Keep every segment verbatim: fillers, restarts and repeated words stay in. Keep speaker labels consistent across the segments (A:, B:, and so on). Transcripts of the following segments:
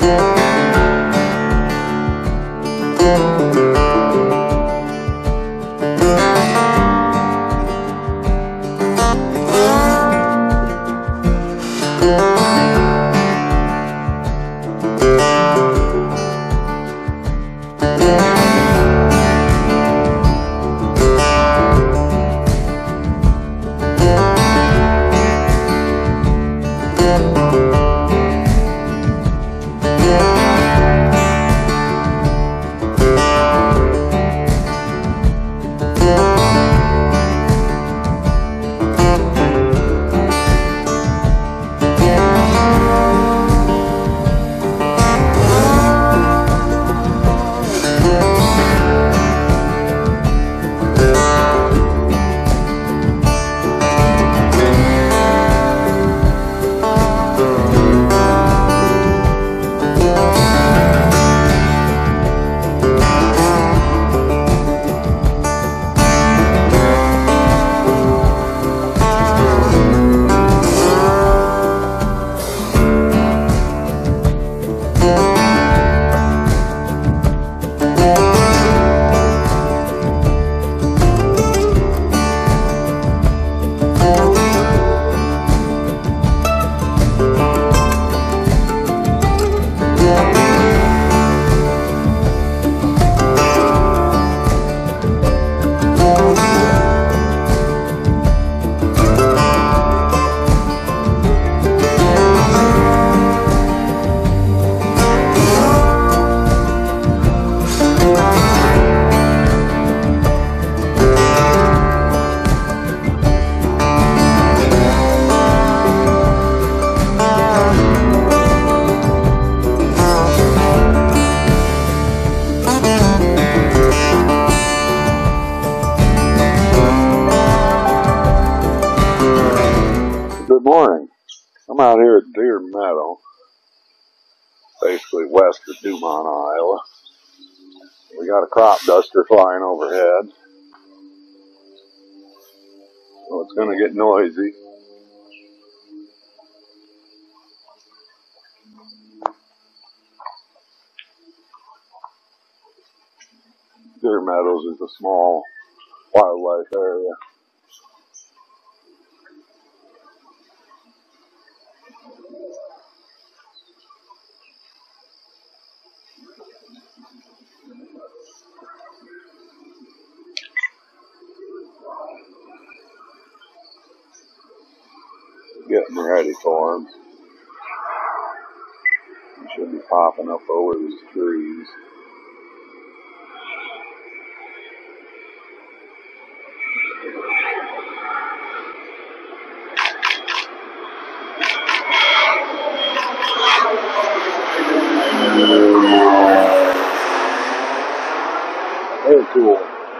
A: Good morning. I'm out here at Deer Meadow, basically west of Dumont, Iowa. We got a crop duster flying overhead, so it's going to get noisy. Deer Meadows is a small wildlife area. Getting ready for them. They should be popping up over these trees. Very cool.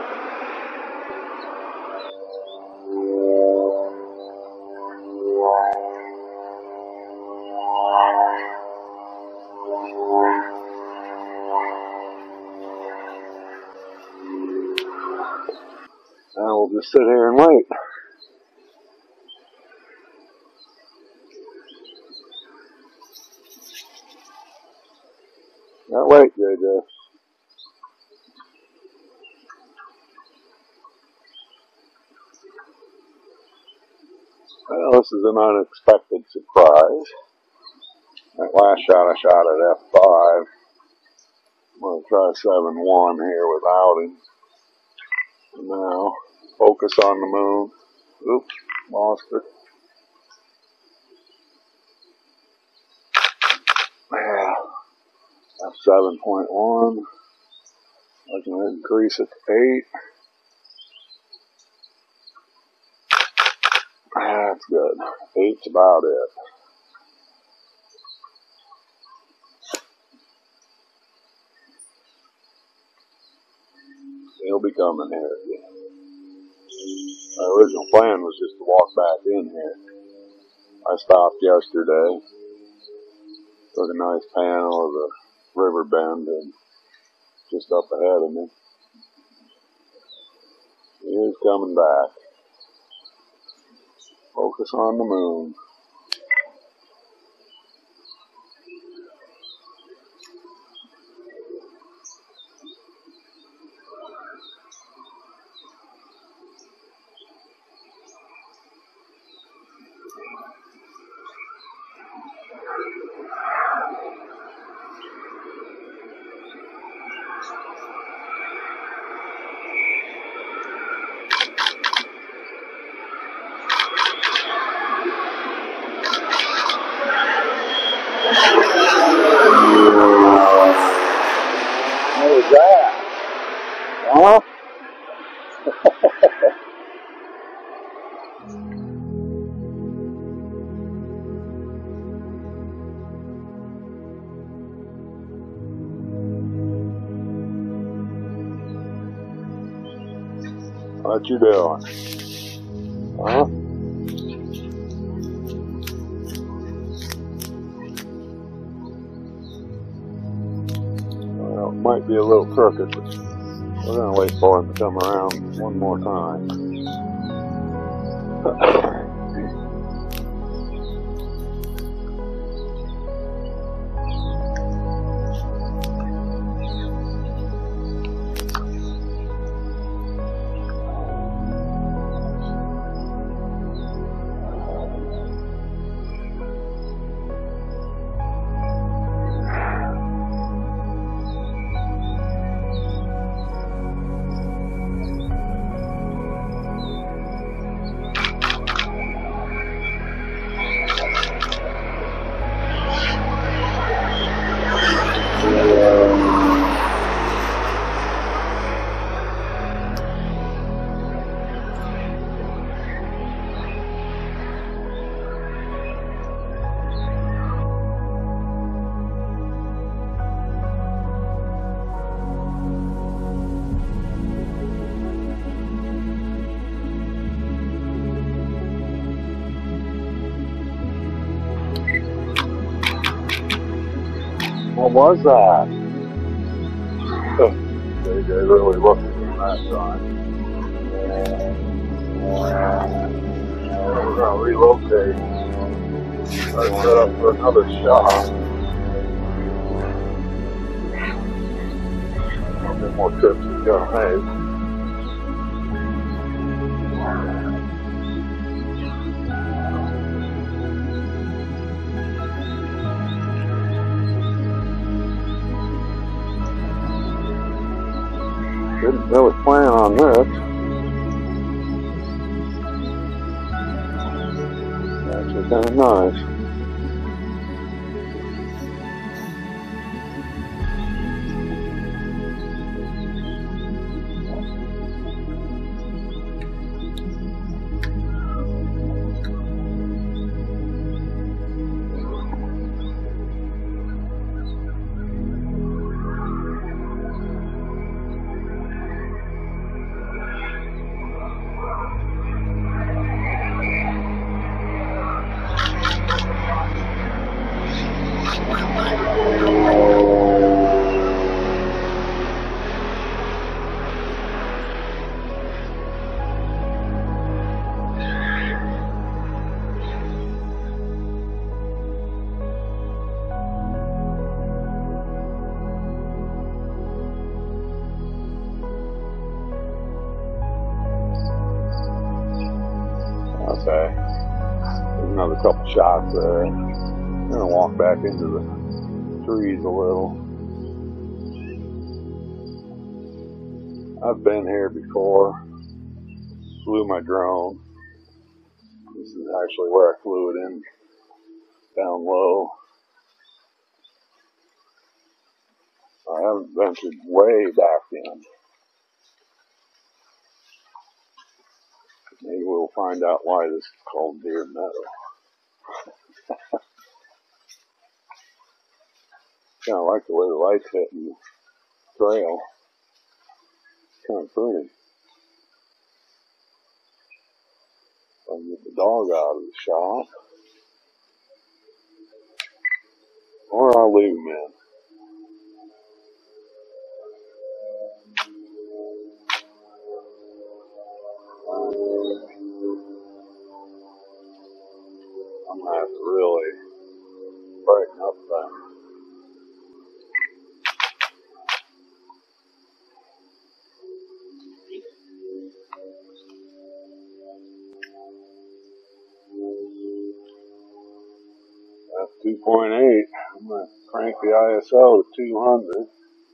A: Now we'll just sit here and wait. Now wait, J J. Well, this is an unexpected surprise. That last shot I shot at F five. I'm going to try seven one here without him. And now, focus on the moon. Oops, lost it. Yeah. F seven point one. I can increase it to eight. That's good. Eight's about it. He'll be coming here again. My original plan was just to walk back in here. I stopped yesterday. Took a nice panel of the river bend and just up ahead of me. He is coming back. Focus on the moon. What you doing? Huh? Well, it might be a little crooked, but we're going to wait for him to come around one more time. What was that? They, they really looked at me that time. We're going to relocate. Try to set up for another shot. A bit more trips he's going to make. Didn't really plan on this. Actually kind of nice. Okay, there's another couple shots there. I'm gonna walk back into the trees a little. I've been here before, flew my drone. This is actually where I flew it in, down low. I haven't ventured way back in. Maybe we'll find out why this is called Deer Meadow. Kind of like the way the light's hitting the trail. Kind of pretty. I can get the dog out of the shot. Or I'll leave him in. I'm going to have to really brighten up that. That's two point eight. I'm going to crank the I S O to two hundred.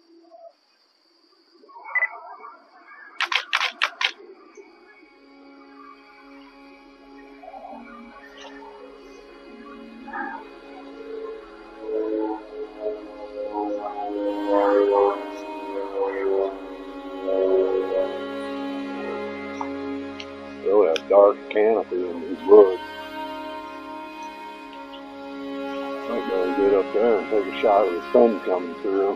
A: Really a dark canopy in these woods. Might better get up there and take a shot of the sun coming through.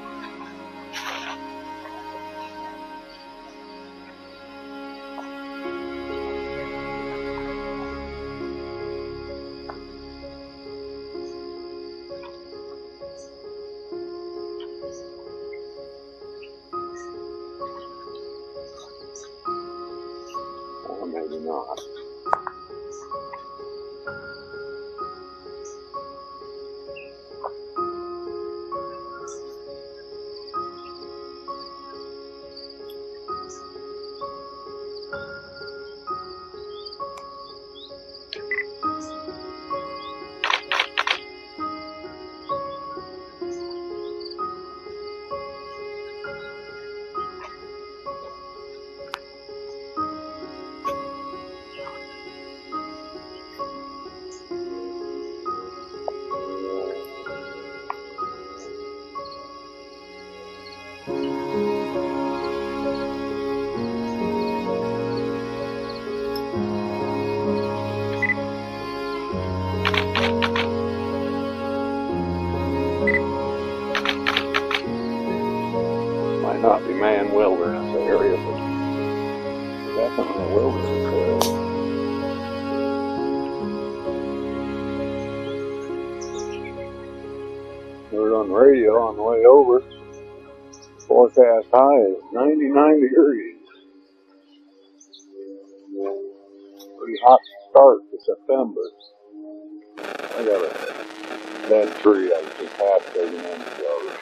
A: not be man wilderness area, but definitely a wilderness area. Heard on the radio on the way over, forecast high is ninety-nine degrees. Pretty hot start to September. I got a dead tree I was just half taking in the yard.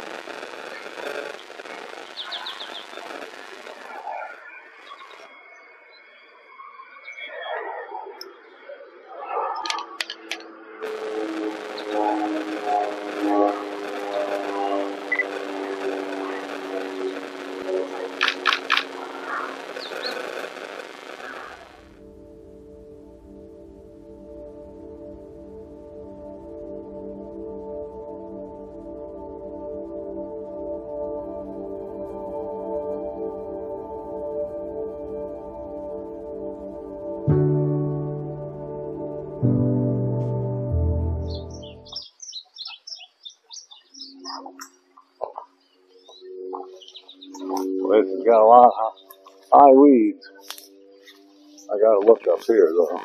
A: This has got a lot of high weeds. I gotta look up here though.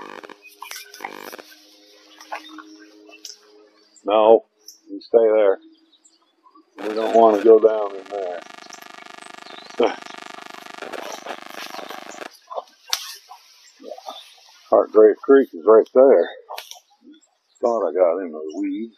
A: No, you stay there. We don't want to go down in there. Heartbreak Creek is right there. Thought I got into the weeds.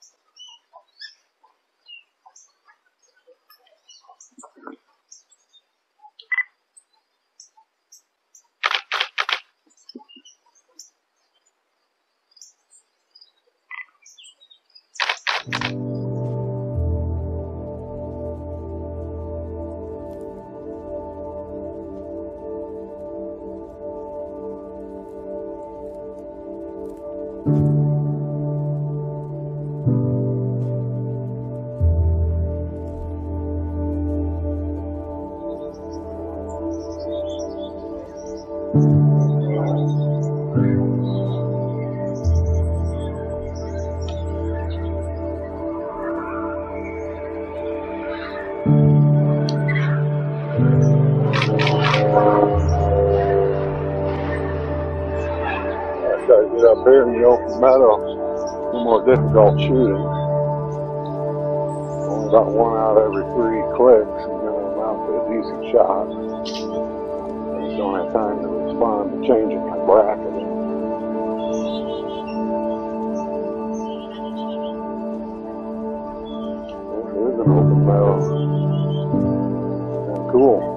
A: Gotta get up here in the open meadow. A little more difficult shooting. Only about one out of every three clicks, and then I'm out to a decent shot. I just don't have time to respond to changing my bracket. This is an open meadow. And cool.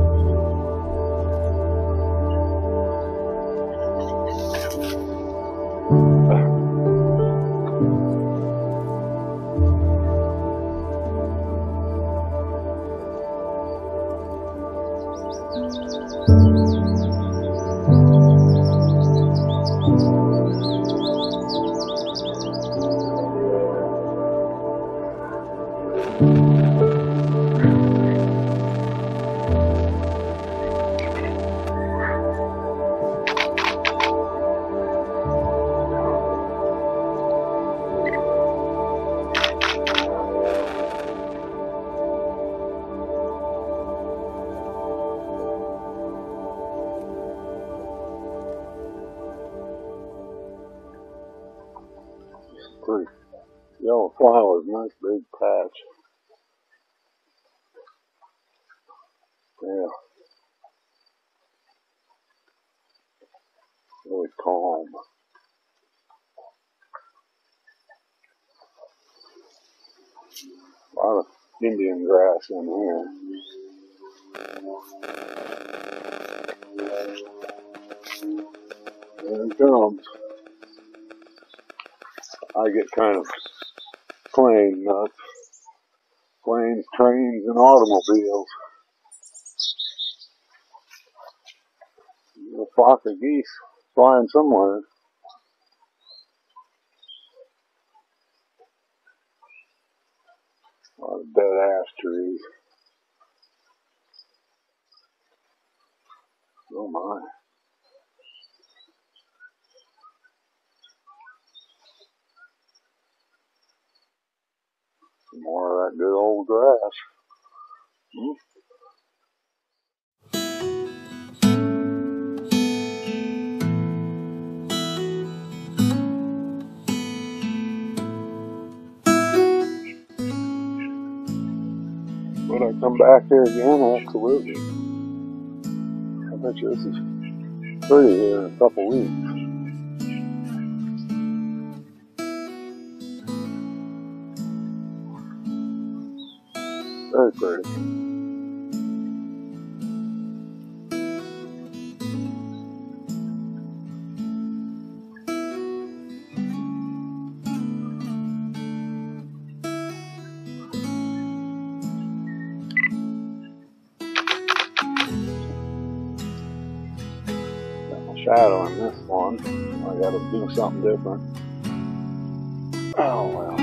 A: Pretty yellow flowers, nice big patch. Yeah. Really calm. A lot of Indian grass in here. There it comes. I get kind of plane nuts. Planes, trains, and automobiles. A flock of geese flying somewhere. A lot of dead ash trees. Oh my. Some more of that good old grass. Hmm? Would I come back here again? Absolutely. I bet you this is pretty here in a couple weeks. Very pretty. Shadow in this one. I gotta do something different. Oh well.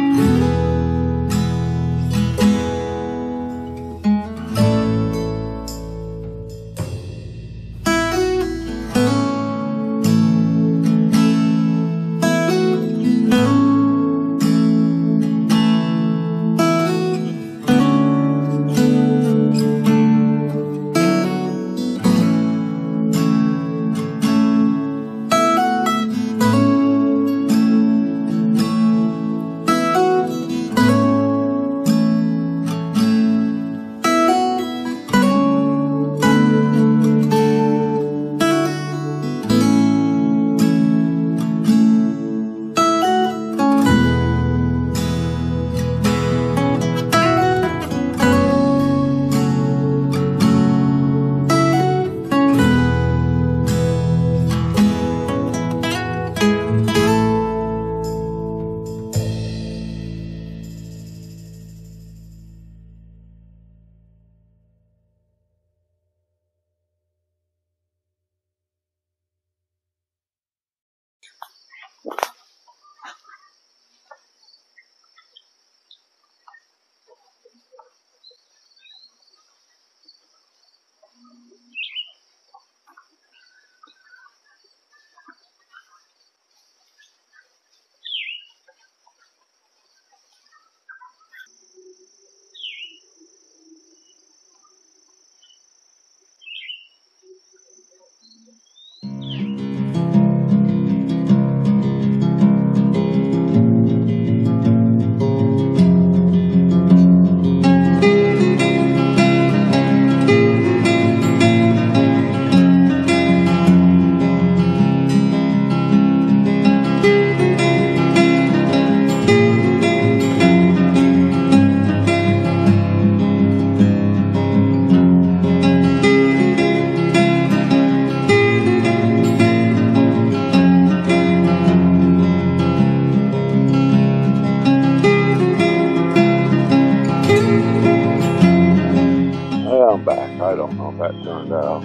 A: I'm back. I don't know if that turned out.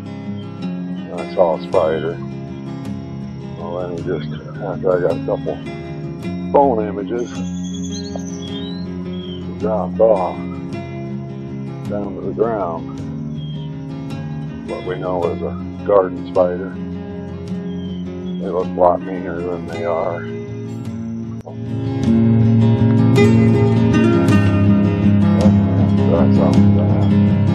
A: I saw a spider. Well, then he just, after I got a couple phone images, he dropped off down to the ground. What we know is a garden spider. They look a lot meaner than they are. That's something bad.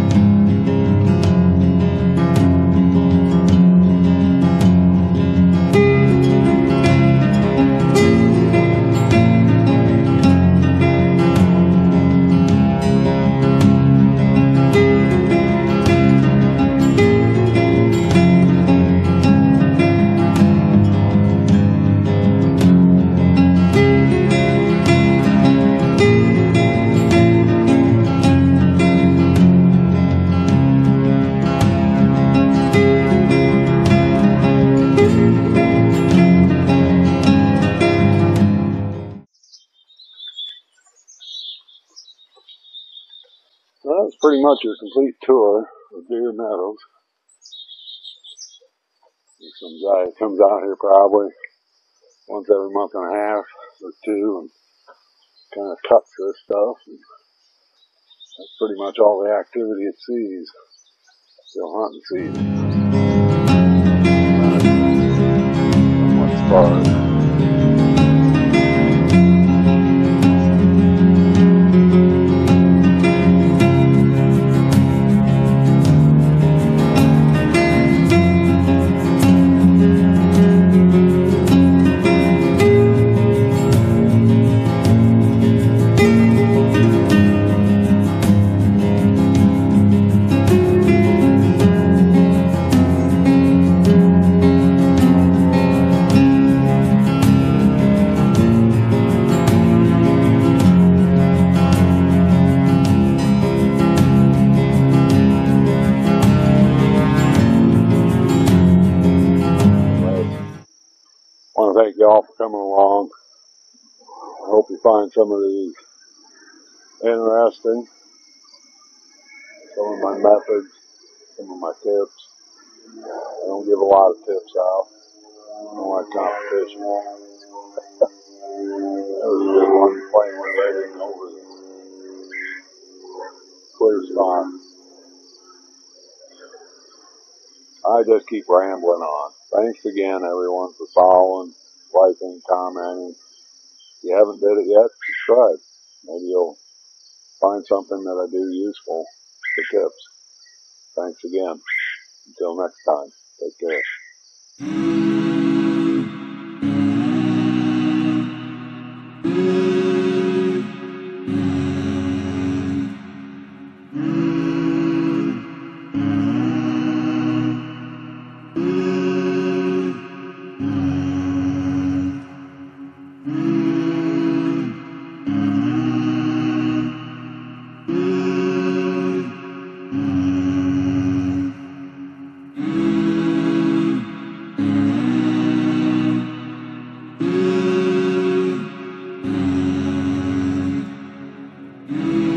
A: Well, that's pretty much your complete tour of Deer Meadows. Some guy comes out here probably once every month and a half or two and kind of cuts this stuff. And that's pretty much all the activity it sees. Still hunting season. Somewhat sparse. y'all for coming along. I hope you find some of these interesting. Some of my methods, some of my tips. I don't give a lot of tips out. I don't like competition. That was a good one, playing with everything over the clear spot. I just keep rambling on. Thanks again, everyone, for following, liking, commenting. If you haven't did it yet, subscribe. Maybe you'll find something that I do useful for tips. Thanks again. Until next time, take care. Mm-hmm.